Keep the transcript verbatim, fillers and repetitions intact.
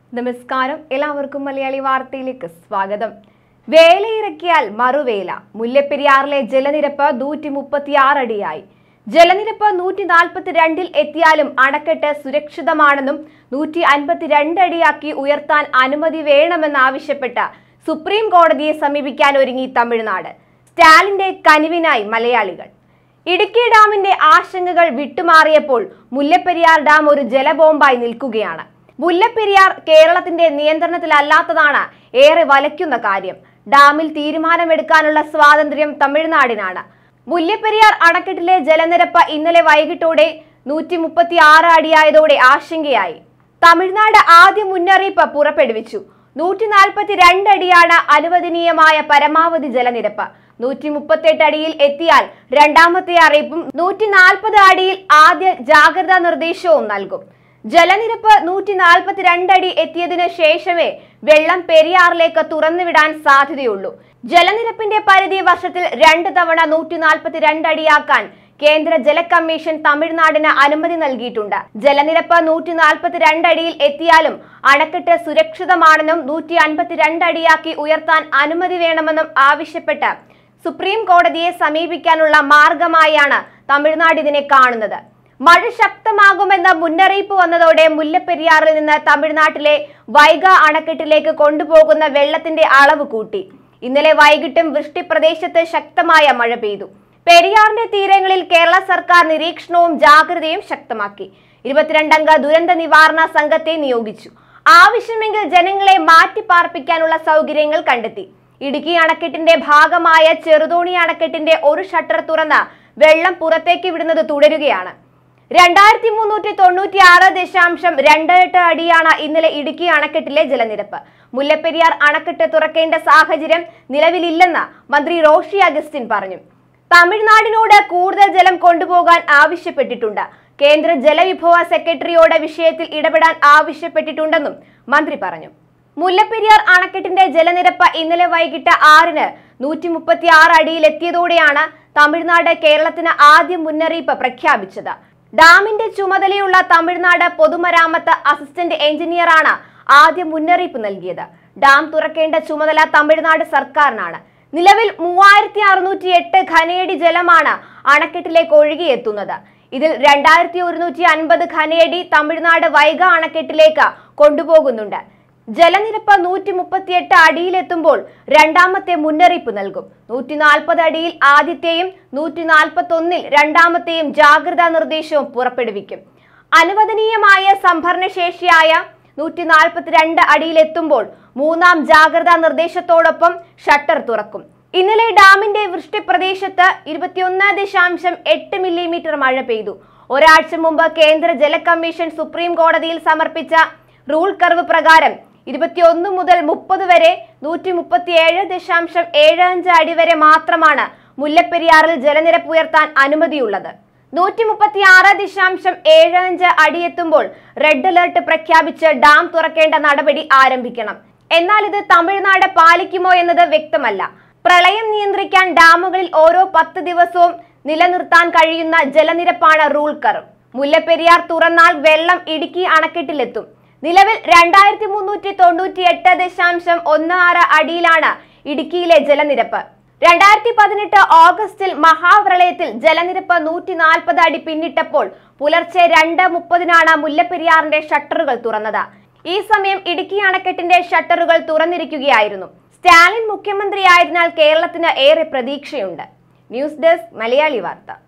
നമസ്കാരം, എല്ലാവർക്കും മലയാളി വാർത്തയിലേക്ക് സ്വാഗതം. വേലയിറക്കിയാൽ മറുവേല. മുല്ലപ്പെരിയാറിലെ ജലനിരപ്പ് നൂറ്റി മുപ്പത്തിയാറ് അടിയായി. ജലനിരപ്പ് നൂറ്റി നാൽപ്പത്തി രണ്ടിൽ എത്തിയാലും അണക്കെട്ട് സുരക്ഷിതമാണെന്നും നൂറ്റി അൻപത്തിരണ്ട് അടിയാക്കി ഉയർത്താൻ അനുമതി വേണമെന്നാവശ്യപ്പെട്ട സുപ്രീം കോടതിയെ സമീപിക്കാൻ ഒരുങ്ങി തമിഴ്നാട്. സ്റ്റാലിന്റെ കനിവിനായി മലയാളികൾ. ഇടുക്കി ഡാമിന്റെ ആശങ്കകൾ വിട്ടുമാറിയപ്പോൾ മുല്ലപ്പെരിയാർ ഡാം ഒരു ജലബോംബായി നിൽക്കുകയാണ്. മുല്ലപ്പെരിയാർ കേരളത്തിന്റെ നിയന്ത്രണത്തിലല്ലാത്തതാണ് ഏറെ വലയ്ക്കുന്ന കാര്യം. ഡാമിൽ തീരുമാനമെടുക്കാനുള്ള സ്വാതന്ത്ര്യം തമിഴ്നാടിനാണ്. മുല്ലപ്പെരിയാർ അണക്കെട്ടിലെ ജലനിരപ്പ് ഇന്നലെ വൈകിട്ടോടെ നൂറ്റി മുപ്പത്തി ആറ് അടിയായതോടെ ആശങ്കയായി. തമിഴ്നാട് ആദ്യ മുന്നറിയിപ്പ് പുറപ്പെടുവിച്ചു. നൂറ്റി നാൽപ്പത്തി രണ്ട് അടിയാണ് അനുവദനീയമായ പരമാവധി ജലനിരപ്പ്. നൂറ്റി മുപ്പത്തി എട്ട് അടിയിൽ എത്തിയാൽ രണ്ടാമത്തെ അറിയിപ്പും നൂറ്റി നാൽപ്പത് അടിയിൽ ആദ്യ ജാഗ്രതാ നിർദ്ദേശവും നൽകും. ജലനിരപ്പ് നൂറ്റി നാൽപ്പത്തി രണ്ട് അടി എത്തിയതിനു ശേഷമേ വെള്ളം പെരിയാറിലേക്ക് തുറന്നുവിടാൻ സാധ്യതയുള്ളൂ. ജലനിരപ്പിന്റെ പരിധി വർഷത്തിൽ രണ്ട് തവണ നൂറ്റി നാൽപ്പത്തി രണ്ട് അടിയാക്കാൻ കേന്ദ്ര ജല കമ്മീഷൻ തമിഴ്നാടിന് അനുമതി നൽകിയിട്ടുണ്ട്. ജലനിരപ്പ് നൂറ്റി നാൽപ്പത്തി രണ്ട് അടിയിൽ എത്തിയാലും അണക്കെട്ട് സുരക്ഷിതമാണെന്നും നൂറ്റി അൻപത്തി രണ്ട് അടിയാക്കി ഉയർത്താൻ അനുമതി വേണമെന്നും ആവശ്യപ്പെട്ട് സുപ്രീം കോടതിയെ സമീപിക്കാനുള്ള മാർഗമായാണ് തമിഴ്നാട് ഇതിനെ കാണുന്നത്. മഴ ശക്തമാകുമെന്ന മുന്നറിയിപ്പ് വന്നതോടെ മുല്ലപ്പെരിയാറിൽ നിന്ന് തമിഴ്നാട്ടിലെ വൈഗ അണക്കെട്ടിലേക്ക് കൊണ്ടുപോകുന്ന വെള്ളത്തിന്റെ അളവ് കൂട്ടി. ഇന്നലെ വൈകിട്ടും വൃഷ്ടി പ്രദേശത്ത് ശക്തമായ മഴ പെയ്തു. പെരിയാറിന്റെ തീരങ്ങളിൽ കേരള സർക്കാർ നിരീക്ഷണവും ജാഗ്രതയും ശക്തമാക്കി. ഇരുപത്തിരണ്ടംഗ ദുരന്ത നിവാരണ സംഘത്തെ നിയോഗിച്ചു. ആവശ്യമെങ്കിൽ ജനങ്ങളെ മാറ്റി പാർപ്പിക്കാനുള്ള സൗകര്യങ്ങൾ കണ്ടെത്തി. ഇടുക്കി അണക്കെട്ടിന്റെ ഭാഗമായ ചെറുതോണി അണക്കെട്ടിന്റെ ഒരു ഷട്ടർ തുറന്ന് വെള്ളം പുറത്തേക്ക് വിടുന്നത് തുടരുകയാണ്. രണ്ടായിരത്തി മുന്നൂറ്റി തൊണ്ണൂറ്റി ആറ് ദശാംശം രണ്ട് എട്ട് അടിയാണ് ഇന്നലെ ഇടുക്കി അണക്കെട്ടിലെ ജലനിരപ്പ്. മുല്ലപ്പെരിയാർ അണക്കെട്ട് തുറക്കേണ്ട സാഹചര്യം നിലവിലില്ലെന്ന് മന്ത്രി റോഷി അഗസ്റ്റിൻ പറഞ്ഞു. തമിഴ്നാടിനോട് കൂടുതൽ ജലം കൊണ്ടുപോകാൻ ആവശ്യപ്പെട്ടിട്ടുണ്ട്. കേന്ദ്ര ജലവിഭവ സെക്രട്ടറിയോട് വിഷയത്തിൽ ഇടപെടാൻ ആവശ്യപ്പെട്ടിട്ടുണ്ടെന്നും മന്ത്രി പറഞ്ഞു. മുല്ലപ്പെരിയാർ അണക്കെട്ടിന്റെ ജലനിരപ്പ് ഇന്നലെ വൈകിട്ട് ആറിന് നൂറ്റി മുപ്പത്തി ആറ് അടിയിലെത്തിയതോടെയാണ് തമിഴ്നാട് കേരളത്തിന് ആദ്യ മുന്നറിയിപ്പ് പ്രഖ്യാപിച്ചത്. ഡാമിന്റെ ചുമതലയുള്ള തമിഴ്നാട് പൊതുമരാമത്ത് അസിസ്റ്റന്റ് എഞ്ചിനീയറാണ് ആദ്യ മുന്നറിയിപ്പ് നൽകിയത്. ഡാം തുറക്കേണ്ട ചുമതല തമിഴ്നാട് സർക്കാരിനാണ്. നിലവിൽ മൂവായിരത്തി അറുന്നൂറ്റി എട്ട് ഘനയടി ജലമാണ് അണക്കെട്ടിലേക്ക് ഒഴുകിയെത്തുന്നത്. ഇതിൽ രണ്ടായിരത്തി ഒരുന്നൂറ്റി അൻപത് ഘനയടി തമിഴ്നാട് വൈഗ അണക്കെട്ടിലേക്ക് കൊണ്ടുപോകുന്നുണ്ട്. ജലനിരപ്പ് നൂറ്റി മുപ്പത്തി എട്ട് അടിയിലെത്തുമ്പോൾ രണ്ടാമത്തെ മുന്നറിയിപ്പ് നൽകും. നൂറ്റി നാൽപ്പത് അടിയിൽ ആദ്യത്തെയും നൂറ്റി നാൽപ്പത്തി ഒന്നിൽ രണ്ടാമത്തെയും ജാഗ്രതാ നിർദ്ദേശവും പുറപ്പെടുവിക്കും. അനുവദനീയമായ സംഭരണശേഷിയായ നൂറ്റി നാൽപ്പത്തി രണ്ട് അടിയിലെത്തുമ്പോൾ മൂന്നാം ജാഗ്രതാ നിർദ്ദേശത്തോടൊപ്പം ഷട്ടർ തുറക്കും. ഇന്നലെ ഡാമിന്റെ വൃഷ്ടി പ്രദേശത്ത് ഇരുപത്തിയൊന്ന് ദശാംശം എട്ട് മില്ലിമീറ്റർ മഴ പെയ്തു. ഒരാഴ്ച മുമ്പ് കേന്ദ്ര ജല കമ്മീഷൻ സുപ്രീം കോടതിയിൽ സമർപ്പിച്ച റൂൾ കർവ് പ്രകാരം ഇരുപത്തിയൊന്ന് മുതൽ മുപ്പത് വരെ നൂറ്റി മുപ്പത്തി ഏഴ് ദശാംശം ഏഴ് അഞ്ച് അടി വരെ മാത്രമാണ് മുല്ലപ്പെരിയാറിൽ ജലനിരപ്പ് ഉയർത്താൻ അനുമതിയുള്ളത്. നൂറ്റി മുപ്പത്തി ആറ് ദശാംശം ഏഴ് അഞ്ച് അടിയെത്തുമ്പോൾ റെഡ് അലർട്ട് പ്രഖ്യാപിച്ച് ഡാം തുറക്കേണ്ട നടപടി ആരംഭിക്കണം. എന്നാൽ ഇത് തമിഴ്നാട് പാലിക്കുമോ എന്നത് വ്യക്തമല്ല. പ്രളയം നിയന്ത്രിക്കാൻ ഡാമുകളിൽ ഓരോ പത്ത് ദിവസവും നിലനിർത്താൻ കഴിയുന്ന ജലനിരപ്പാണ് റൂൾ കർവ്. മുല്ലപ്പെരിയാർ തുറന്നാൽ വെള്ളം ഇടുക്കി അണക്കെട്ടിലെത്തും. നിലവിൽ രണ്ടായിരത്തി മുന്നൂറ്റി തൊണ്ണൂറ്റി എട്ട് ദശാംശം ഒന്ന് ആറ് അടിയിലാണ് ഇടുക്കിയിലെ ജലനിരപ്പ്. രണ്ടായിരത്തി പതിനെട്ട് ഓഗസ്റ്റിൽ മഹാപ്രളയത്തിൽ ജലനിരപ്പ് നൂറ്റി നാൽപ്പത് അടി പിന്നിട്ടപ്പോൾ പുലർച്ചെ രണ്ട് മുപ്പതിനാണ് മുല്ലപ്പെരിയാറിന്റെ ഷട്ടറുകൾ തുറന്നത്. ഈ സമയം ഇടുക്കി അണക്കെട്ടിന്റെ ഷട്ടറുകൾ തുറന്നിരിക്കുകയായിരുന്നു. സ്റ്റാലിൻ മുഖ്യമന്ത്രിയായതിനാൽ കേരളത്തിന് ഏറെ പ്രതീക്ഷയുണ്ട്. ന്യൂസ് ഡെസ്ക് മലയാളി വാർത്ത.